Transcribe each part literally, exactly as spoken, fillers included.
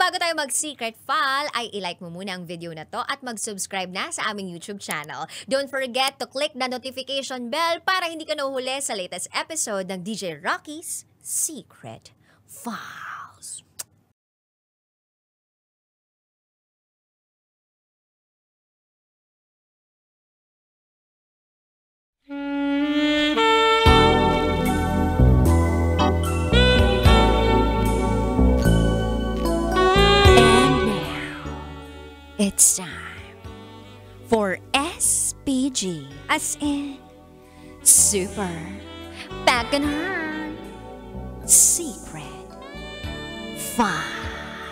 bago tayo mag-secret file, ay ilike mo muna ang video na to at mag-subscribe na sa aming YouTube channel. Don't forget to click the notification bell para hindi ka nahuhuli sa latest episode ng D J Rocky's Secret Files. It's time for S P G, as in Super Bacchanal Secret File.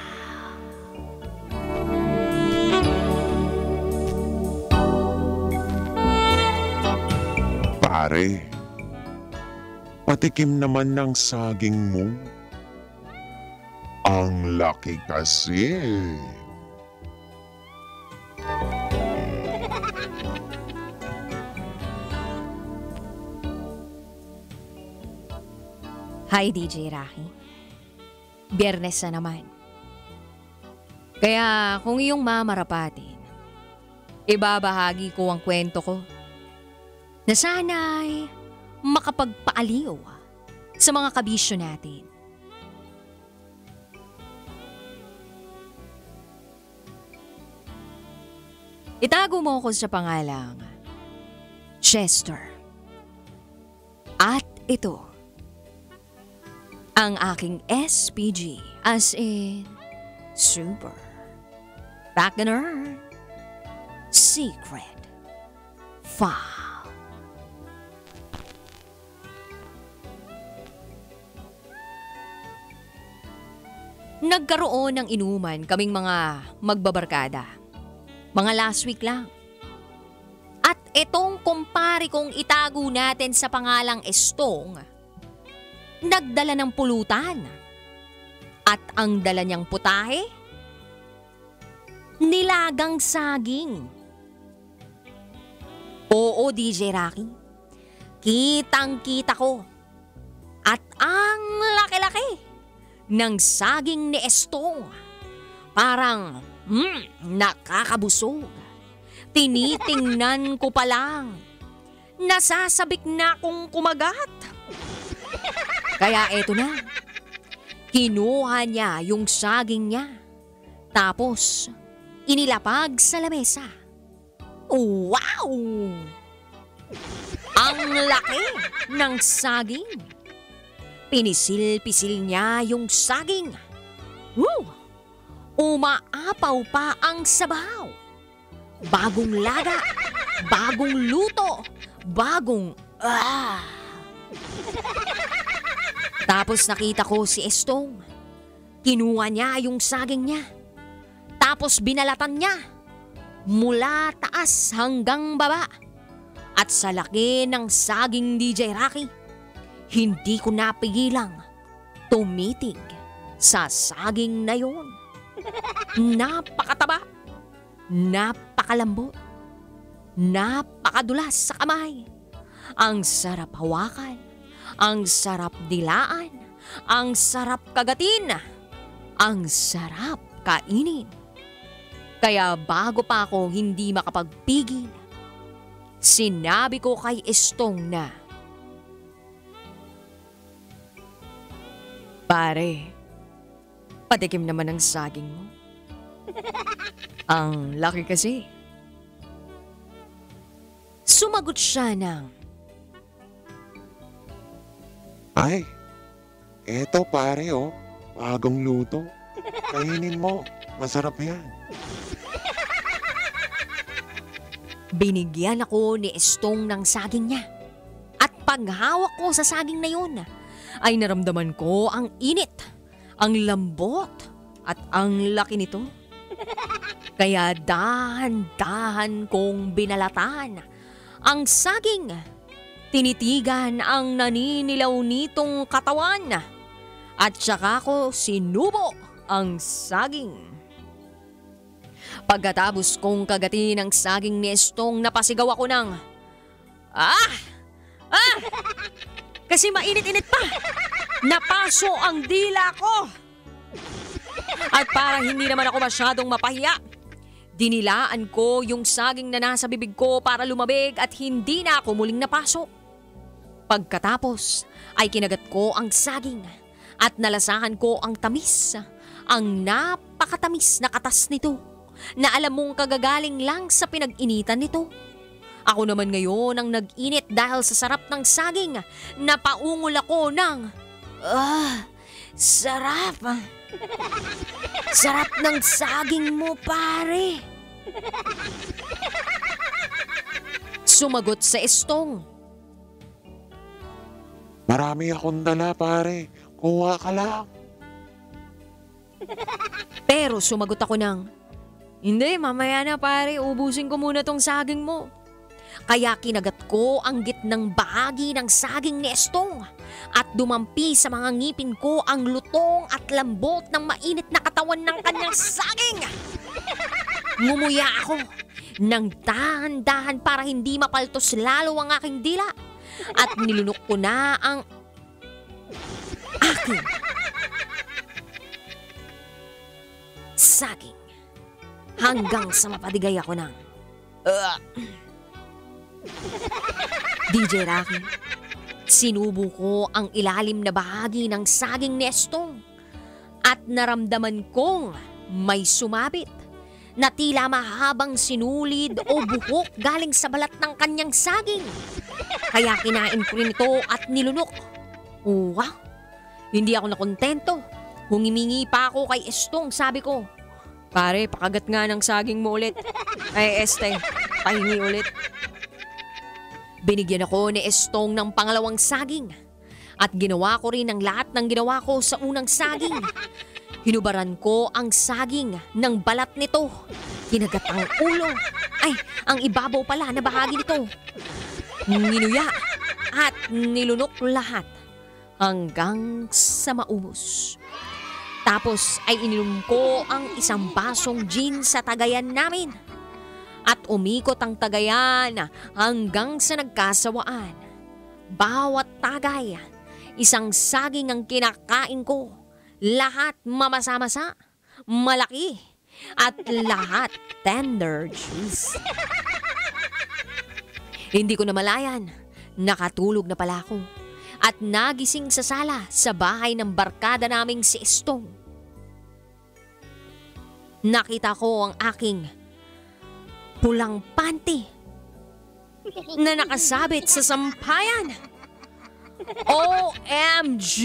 Pare, patikim naman ng saging mo. Ang laki kasi. Hi D J Rocky. Biyernes na naman. Kaya kung iyong mamarapatin, ibabahagi ko ang kwento ko na sana'y makapagpaaliw sa mga kabisyo natin. Itago mo ko sa pangalang Chester. At ito ang aking S P G, as in Super Bacchanal Secret File. Nagkaroon ng inuman kaming mga magbabarkada. Mga last week lang. At itong kumpare kong itago natin sa pangalang Estong, nagdala ng pulutan. At ang dala niyang putahe, nilagang saging. Oo, D J Rocky. Kitang-kita ko. At ang laki-laki ng saging ni Estong. Parang, hmm, nakakabusog. Tinitingnan ko pa lang. Nasasabik na akong kumagat. Kaya eto na, kinuha niya yung saging niya, tapos inilapag sa lamesa. Wow! Ang laki ng saging. Pinisil-pisil niya yung saging. Woo! Umaapaw pa ang sabaw. Bagong laga, bagong luto, bagong ah! Tapos nakita ko si Estong. Kinuha niya yung saging niya. Tapos binalatan niya. Mula taas hanggang baba. At sa laki ng saging D J Rocky, hindi ko napigilang tumitig sa saging na yun. Napakataba. Napakalambot. Napakadulas sa kamay. Ang sarap hawakan. Ang sarap dilaan, ang sarap kagatin, ang sarap kainin. Kaya bago pa ako hindi makapagpigil, sinabi ko kay Estong na, "Pare, patikim naman ng saging mo. Ang laki kasi." Sumagot siya ng, Ay, eto pare oh, bagong luto. Kainin mo, masarap yan. Binigyan ako ni Estong ng saging niya. At paghawak ko sa saging na yun, ay naramdaman ko ang init, ang lambot, at ang laki nito. Kaya dahan-dahan kong binalatan ang saging. Tinitigan ang naninilaw nitong katawan. At saka ko sinubo ang saging. Pagkatapos kong kagatin ang saging ni Estong, napasigaw ako ng, "Ah! Ah! Kasi mainit-init pa! Napaso ang dila ko!" At para hindi naman ako masyadong mapahiya, dinilaan ko yung saging na nasa bibig ko para lumabig at hindi na ako muling napasok. Pagkatapos ay kinagat ko ang saging at nalasahan ko ang tamis, ang napakatamis na katas nito na alam mong kagagaling lang sa pinag-initan nito. Ako naman ngayon ang nag-init dahil sa sarap ng saging. Napaungol ako ng, ah, sarap. Sarap ng saging mo, pare. Sumagot sa Estong. Marami akong dala, pare. Kuha ka lang. Pero sumagot ako ng, hindi, mamaya na pare, ubusin ko muna tong saging mo. Kaya kinagat ko ang gitnang bahagi ng saging ni Estong at dumampi sa mga ngipin ko ang lutong at lambot ng mainit na katawan ng kanyang saging. Ngumuya ako ng dahan-dahan para hindi mapaltos lalo ang aking dila at nilunok ko na ang aking saging hanggang sa mapadigay ako ng uh, D J Rocky, sinubo ko ang ilalim na bahagi ng saging ni Estong at naramdaman kong may sumabit na tila mahabang sinulid o buhok galing sa balat ng kanyang saging. Kaya kinain ko rin ito at nilunok. Wow! Hindi ako nakontento. Humimingi pa ako kay Estong, sabi ko, pare, pakagat nga ng saging mo ulit. Ay, Este, pahingi ulit. Binigyan ako ni Estong ng pangalawang saging at ginawa ko rin ang lahat ng ginawa ko sa unang saging. Hinubaran ko ang saging ng balat nito. Kinagat ang ulo. Ay, ang ibabaw pala na bahagi nito. Ninuya at nilunok lahat hanggang sa maubos. Tapos ay ininom ko ang isang basong gin sa tagayan namin. At umikot ang tagayan hanggang sa nagkasawaan. Bawat tagay, isang saging ang kinakain ko. Lahat mamasa-masa, malaki, at lahat tender juice. Hindi ko namalayan, nakatulog na pala ako. At nagising sa sala sa bahay ng barkada naming si Estong. Nakita ko ang aking pulang panty na nakasabit sa sampayan. O M G!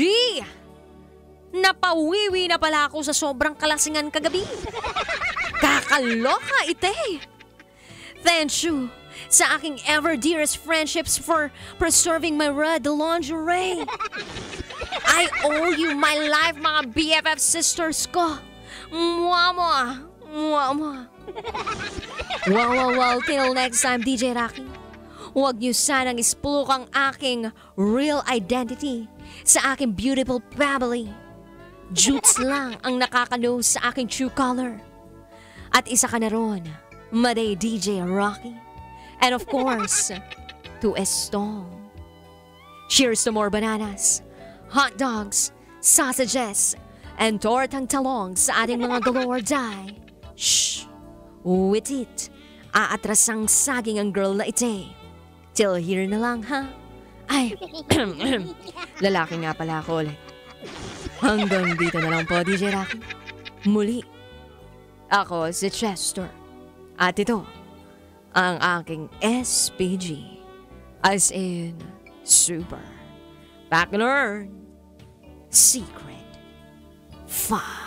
Napawiwi na pala ako sa sobrang kalasingan kagabi. Kakaloka, ite! Thank you sa aking ever dearest friendships for preserving my red lingerie. I owe you my life, mga B F F sisters ko. Mwah, mwah, mwah. Well, well, well, till next time, D J Rocky. Huwag niyo sanang ispluk ang aking real identity sa aking beautiful family. Jutes lang ang nakakano sa aking true color. At isa ka na ron, Maday D J Rocky. And of course, to Estong. Cheers to more bananas, hot dogs, sausages, and tortang talong sa ating mga galore die. Shh! With it, aatras ang saging ang girl na ite. Till here na lang, ha? Ay, lalaki nga pala ako ulit. Hanggang dito na lang po, D J Rocky. Muli, ako si Chester. At ito, ang aking S P G. As in, super. Back Secret Five.